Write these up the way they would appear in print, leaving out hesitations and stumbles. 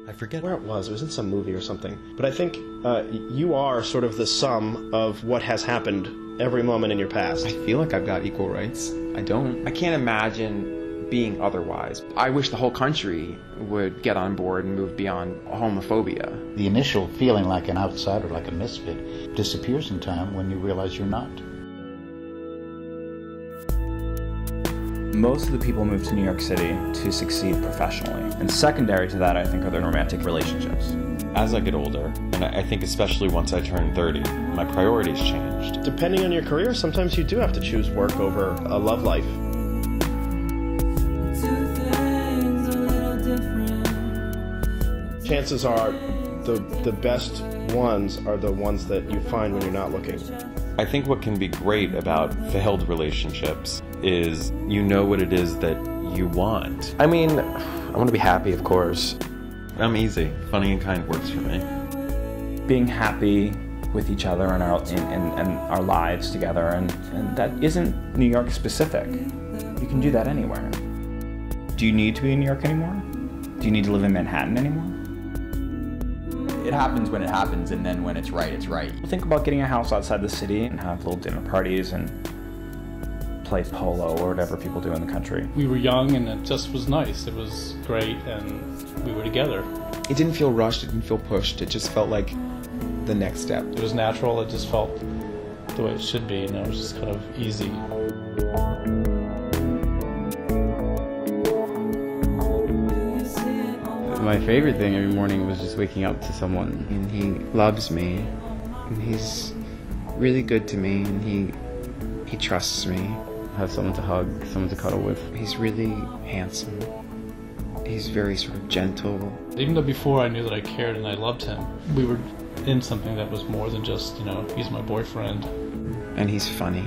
I forget where it was. It was in some movie or something. But I think you are sort of the sum of what has happened every moment in your past. I feel like I've got equal rights. I don't. I can't imagine being otherwise. I wish the whole country would get on board and move beyond homophobia. The initial feeling like an outsider, like a misfit, disappears in time when you realize you're not. Most of the people move to New York City to succeed professionally. And secondary to that, I think, are their romantic relationships. As I get older, and I think especially once I turn 30, my priorities changed. Depending on your career, sometimes you do have to choose work over a love life. Chances are the best ones are the ones that you find when you're not looking. I think what can be great about failed relationships is you know what it is that you want. I mean, I want to be happy, of course. I'm easy. Funny and kind works for me. Being happy with each other and our lives together, and that isn't New York specific. You can do that anywhere. Do you need to be in New York anymore? Do you need to live in Manhattan anymore? It happens when it happens, and then when it's right, it's right. Think about getting a house outside the city and have little dinner parties and play polo or whatever people do in the country. We were young and it just was nice. It was great and we were together. It didn't feel rushed, it didn't feel pushed, it just felt like the next step. It was natural, it just felt the way it should be, it was just kind of easy. My favorite thing every morning was just waking up to someone, and he loves me, and he's really good to me, and he trusts me. Have someone to hug, someone to cuddle with. He's really handsome. He's very sort of gentle. Even though before I knew that I cared and I loved him, we were in something that was more than just, he's my boyfriend. And he's funny.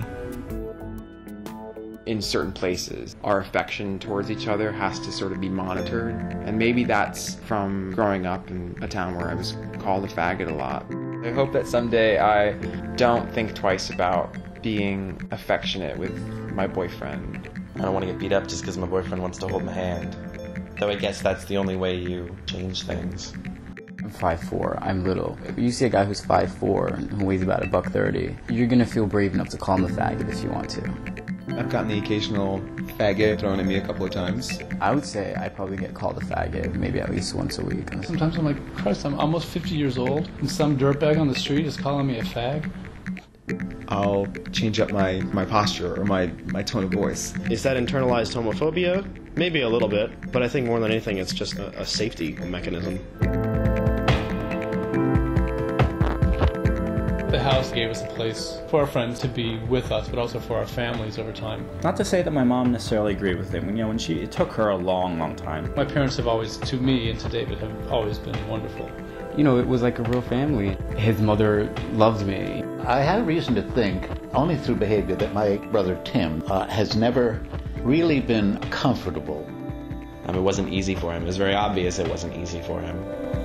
In certain places, our affection towards each other has to sort of be monitored. And maybe that's from growing up in a town where I was called a faggot a lot. I hope that someday I don't think twice about being affectionate with my boyfriend. I don't want to get beat up just because my boyfriend wants to hold my hand. Though I guess that's the only way you change things. I'm 5'4", I'm little. If you see a guy who's 5'4", and who weighs about $130, you're gonna feel brave enough to call him a faggot if you want to. I've gotten the occasional faggot thrown at me a couple of times. I would say I probably get called a faggot maybe at least once a week. Sometimes I'm like, Christ, I'm almost 50 years old, and some dirtbag on the street is calling me a fag. I'll change up my posture or my tone of voice. Is that internalized homophobia? Maybe a little bit, but I think more than anything it's just a safety mechanism. The house gave us a place for our friends to be with us, but also for our families over time. Not to say that my mom necessarily agreed with him. It took her a long, long time. My parents have always, to me and to David, have always been wonderful. It was like a real family. His mother loved me. I have reason to think, only through behavior, that my brother Tim has never really been comfortable. It wasn't easy for him. It was very obvious it wasn't easy for him.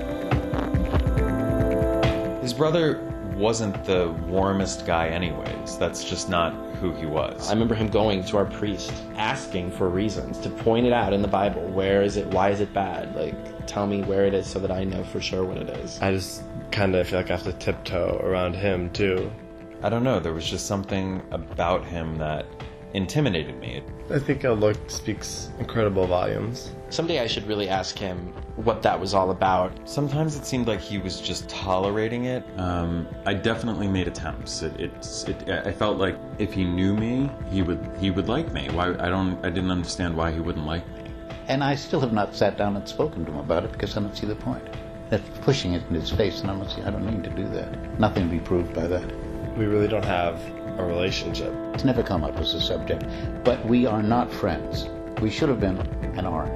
His brother wasn't the warmest guy anyways. That's just not who he was. I remember him going to our priest, asking for reasons, to point it out in the Bible. Where is it? Why is it bad? Tell me where it is so that I know for sure what it is. I just kind of feel like I have to tiptoe around him, too. I don't know, there was just something about him that intimidated me. I think our look speaks incredible volumes. Someday I should really ask him what that was all about. Sometimes it seemed like he was just tolerating it. I definitely made attempts. I felt like if he knew me, he would like me. I didn't understand why he wouldn't like me. And I still have not sat down and spoken to him about it because I don't see the point. That's pushing it in his face, and I don't need to do that. Nothing to be proved by that. We really don't have a relationship. It's never come up as a subject, but we are not friends. We should have been and are.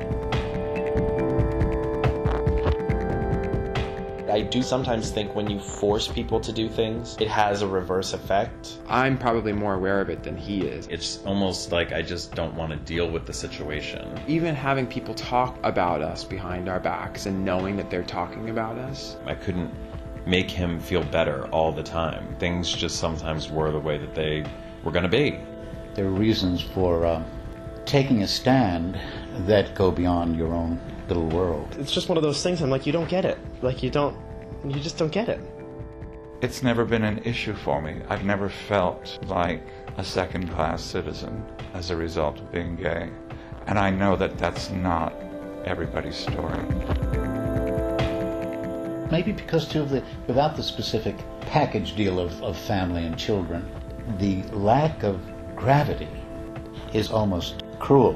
I do sometimes think when you force people to do things, it has a reverse effect. I'm probably more aware of it than he is. It's almost like I just don't want to deal with the situation. Even having people talk about us behind our backs and knowing that they're talking about us. I couldn't make him feel better all the time. Things just sometimes were the way that they were going to be. There are reasons for taking a stand that go beyond your own little world. It's just one of those things. I'm like, you don't get it. Like, you just don't get it. It's never been an issue for me. I've never felt like a second-class citizen as a result of being gay. And I know that that's not everybody's story. Maybe because, too, without the specific package deal of family and children, the lack of gravity is almost cruel.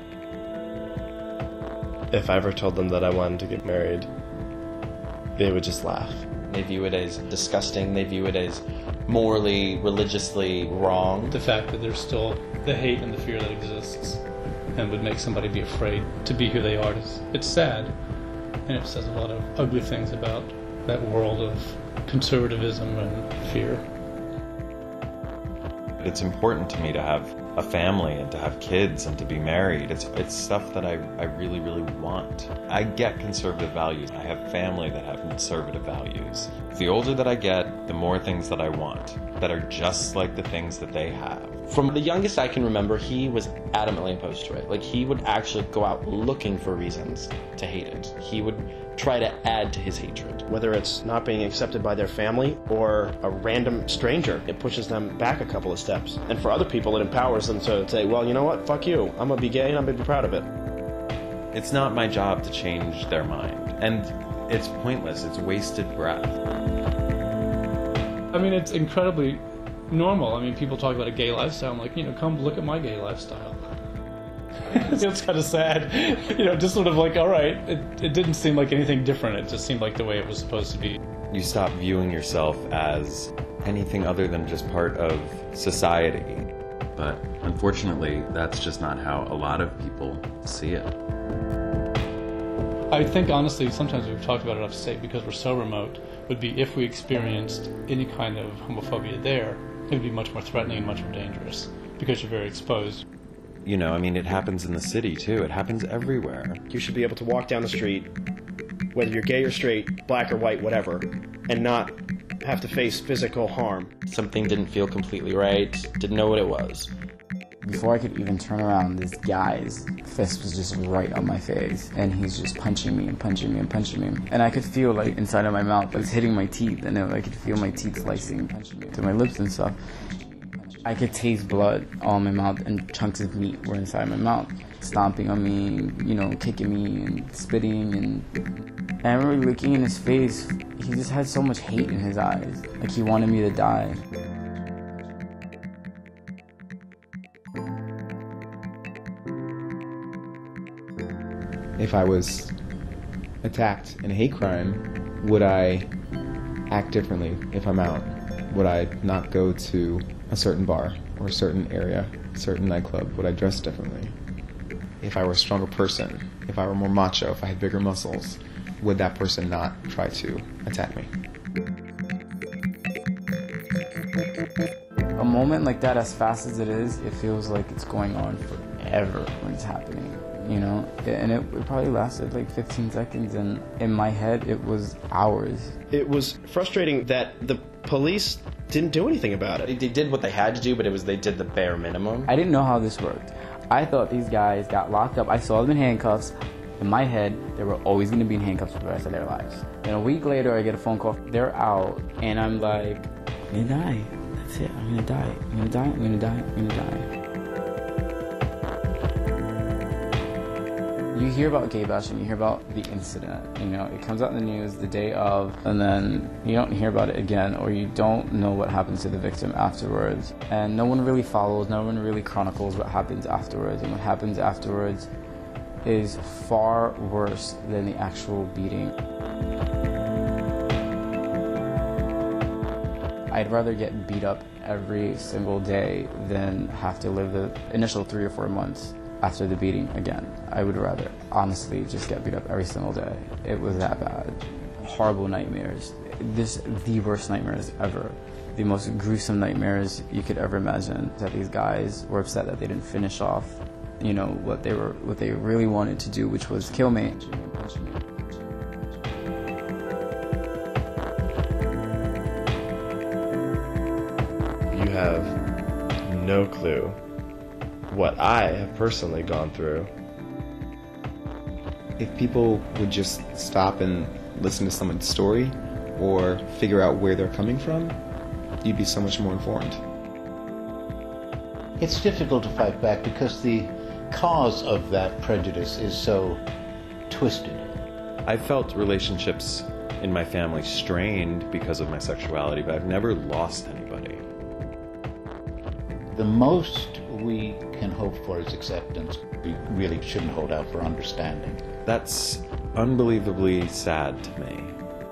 If I ever told them that I wanted to get married, they would just laugh. They view it as disgusting. They view it as morally, religiously wrong. The fact that there's still the hate and the fear that exists and would make somebody be afraid to be who they are. It's sad, and it says a lot of ugly things about that world of conservatism and fear. It's important to me to have a family and to have kids and to be married. It's stuff that I really, really want. I get conservative values. I have family that have conservative values. The older that I get, the more things that I want that are just like the things that they have. From the youngest I can remember, he was adamantly opposed to it. Like, he would actually go out looking for reasons to hate it. He would try to add to his hatred. Whether it's not being accepted by their family or a random stranger, it pushes them back a couple of steps. And for other people, it empowers them to say, well, you know what, fuck you. I'm gonna be gay and I'm gonna be proud of it. It's not my job to change their mind. And it's pointless. It's wasted breath. I mean, it's incredibly normal. I mean, people talk about a gay lifestyle. I'm like, come look at my gay lifestyle. It's kind of sad. Just sort of like, all right, it didn't seem like anything different. It just seemed like the way it was supposed to be. You stop viewing yourself as anything other than just part of society. But unfortunately, that's just not how a lot of people see it. I think, honestly, sometimes we've talked about it upstate because we're so remote, would be if we experienced any kind of homophobia there, it would be much more threatening and much more dangerous because you're very exposed. It happens in the city, too. It happens everywhere. You should be able to walk down the street, whether you're gay or straight, black or white, whatever, and not have to face physical harm. Something didn't feel completely right, didn't know what it was. Before I could even turn around, this guy's fist was just right on my face, and he's just punching me and punching me and punching me. And I could feel, like, inside of my mouth, it's hitting my teeth, and I could feel my teeth slicing and punching me through my lips and stuff. I could taste blood all in my mouth, and chunks of meat were inside my mouth, stomping on me, kicking me and spitting. And I remember looking in his face, he just had so much hate in his eyes, like he wanted me to die. If I was attacked in a hate crime, would I act differently if I'm out? Would I not go to a certain bar or a certain area, a certain nightclub? Would I dress differently? If I were a stronger person, if I were more macho, if I had bigger muscles, would that person not try to attack me? A moment like that, as fast as it is, it feels like it's going on forever when it's happening. And it probably lasted like 15 seconds, and in my head it was hours. It was frustrating that the police didn't do anything about it. They did what they had to do, but they did the bare minimum. I didn't know how this worked. I thought these guys got locked up. I saw them in handcuffs. In my head, they were always going to be in handcuffs for the rest of their lives. And a week later, I get a phone call. They're out, and I'm like, I'm gonna die. That's it. I'm gonna die. I'm gonna die. I'm gonna die. I'm gonna die. You hear about gay bashing, you hear about the incident, it comes out in the news the day of, and then you don't hear about it again, or you don't know what happens to the victim afterwards. And no one really follows, no one really chronicles what happens afterwards, and what happens afterwards is far worse than the actual beating. I'd rather get beat up every single day than have to live the initial 3 or 4 months after the beating again. I would rather, honestly, just get beat up every single day. It was that bad. Horrible nightmares. The worst nightmares ever. The most gruesome nightmares you could ever imagine. That these guys were upset that they didn't finish off, what they really wanted to do, which was kill me. You have no clue what I have personally gone through. If people would just stop and listen to someone's story or figure out where they're coming from, you'd be so much more informed. It's difficult to fight back because the cause of that prejudice is so twisted. I felt relationships in my family strained because of my sexuality, but I've never lost anybody. The most we can hope for is acceptance. We really shouldn't hold out for understanding. That's unbelievably sad to me.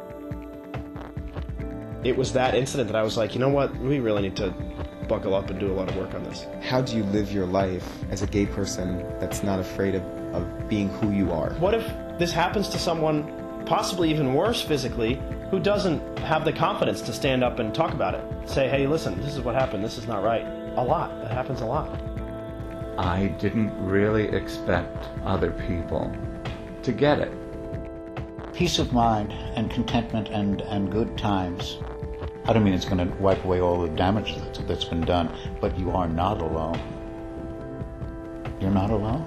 It was that incident that I was like, you know what, we really need to buckle up and do a lot of work on this. How do you live your life as a gay person that's not afraid of being who you are? What if this happens to someone, possibly even worse physically, who doesn't have the confidence to stand up and talk about it? Say, hey, listen, this is what happened, this is not right. A lot. That happens a lot. I didn't really expect other people to get it. Peace of mind and contentment and good times. I don't mean it's going to wipe away all the damage that's been done, but you are not alone. You're not alone?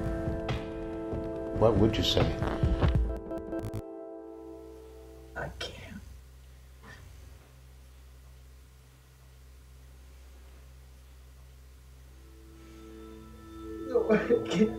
What would you say? I can't. No, I can't.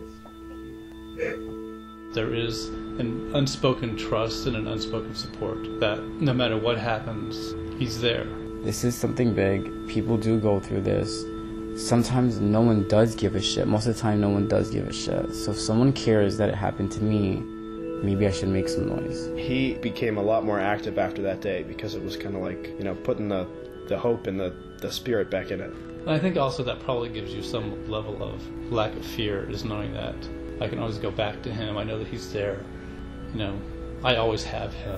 There is an unspoken trust and an unspoken support that no matter what happens, he's there. This is something big. People do go through this. Sometimes no one does give a shit. Most of the time no one does give a shit. So if someone cares that it happened to me, maybe I should make some noise. He became a lot more active after that day because it was kind of like, you know, putting the hope and the spirit back in it. And I think also that probably gives you some level of lack of fear, is knowing that I can always go back to him. I know that he's there. You know, I always have him.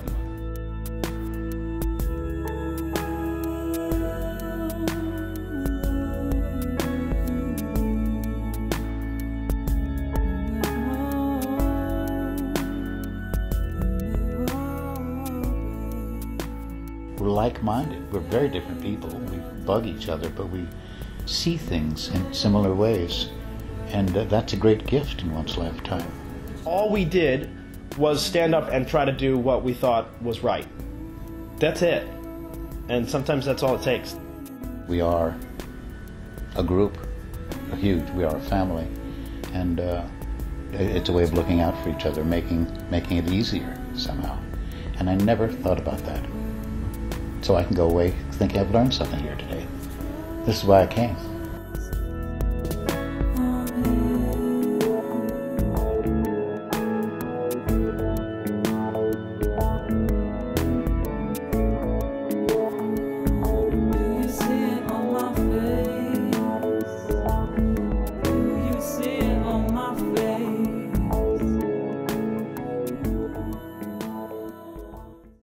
We're like-minded. We're very different people. We bug each other, but we see things in similar ways. And that's a great gift in one's lifetime. All we did was stand up and try to do what we thought was right. That's it. And sometimes that's all it takes. We are a group, we are a family. And it's a way of looking out for each other, making it easier somehow. And I never thought about that. So I can go away thinking I've learned something here today. This is why I came.